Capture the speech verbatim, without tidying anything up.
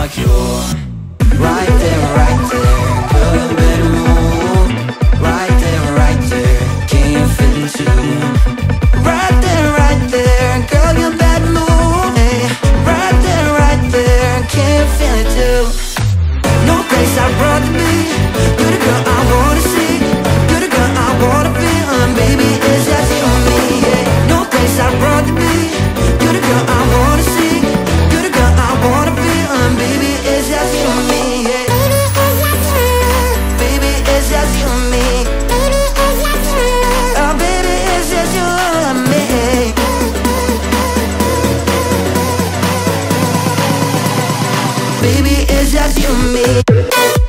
like you're right there, right there. Girl, you better move. Right there, right there. Can you feel it too? Right there, right there. Girl, you better move. Hey, right there, right there. Can you feel it too? No place I'd rather be. You're the girl I wanna see. You're the girl I wanna be. And baby, it's just you and me, yeah. No place I'd rather be. You're the girl I wanna see. You're the girl I wanna be. And baby, it's just you and me, yeah. Baby, it's just you and me. Oh, baby, it's just you and me. Baby, it's just you and me.